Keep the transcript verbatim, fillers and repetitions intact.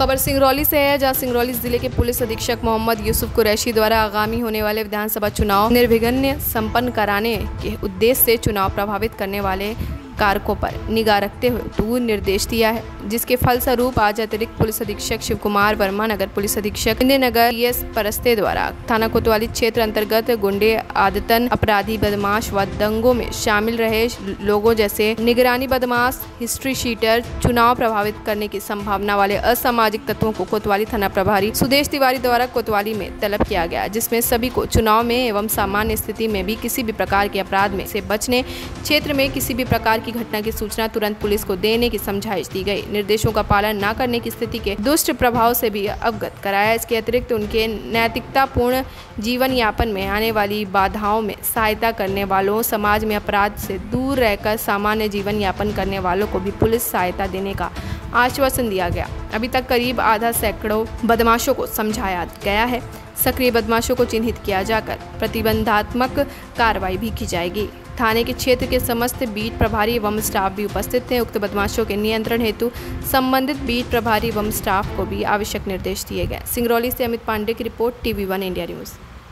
खबर सिंगरौली से है, जहां सिंगरौली जिले के पुलिस अधीक्षक मोहम्मद यूसुफ कुरैशी द्वारा आगामी होने वाले विधानसभा चुनाव निर्विघ्न संपन्न कराने के उद्देश्य से चुनाव प्रभावित करने वाले कारकों पर निगाह रखते हुए दूर निर्देश दिया है, जिसके फलस्वरूप आज अतिरिक्त पुलिस अधीक्षक शिव कुमार वर्मा, नगर पुलिस अधीक्षक नगर एस परस्ते द्वारा थाना कोतवाली क्षेत्र अंतर्गत गुंडे, आदतन अपराधी, बदमाश व दंगों में शामिल रहे लोगों जैसे निगरानी बदमाश, हिस्ट्री शीटर, चुनाव प्रभावित करने की संभावना वाले असामाजिक तत्वों को कोतवाली थाना प्रभारी सुदेश तिवारी द्वारा कोतवाली में तलब किया गया, जिसमें सभी को चुनाव में एवं सामान्य स्थिति में भी किसी भी प्रकार के अपराध में से बचने, क्षेत्र में किसी भी प्रकार की घटना की सूचना तुरंत पुलिस को देने की समझाइश दी गई। निर्देशों का पालन न करने की स्थिति के दुष्ट प्रभाव से भी अवगत कराया। इसके अतिरिक्त उनके नैतिकतापूर्ण जीवन यापन में आने वाली बाधाओं में सहायता करने वालों, समाज में अपराध से दूर रहकर सामान्य जीवन यापन करने वालों को भी पुलिस सहायता देने का आश्वासन दिया गया। अभी तक करीब आधा सैकड़ों बदमाशों को समझाया गया है। सक्रिय बदमाशों को चिन्हित किया जाकर प्रतिबंधात्मक कार्रवाई भी की जाएगी। थाने के क्षेत्र के समस्त बीट प्रभारी एवं स्टाफ भी उपस्थित थे। उक्त बदमाशों के नियंत्रण हेतु संबंधित बीट प्रभारी एवं स्टाफ को भी आवश्यक निर्देश दिए गए। सिंगरौली से अमित पांडे की रिपोर्ट, टीवी वन इंडिया न्यूज़।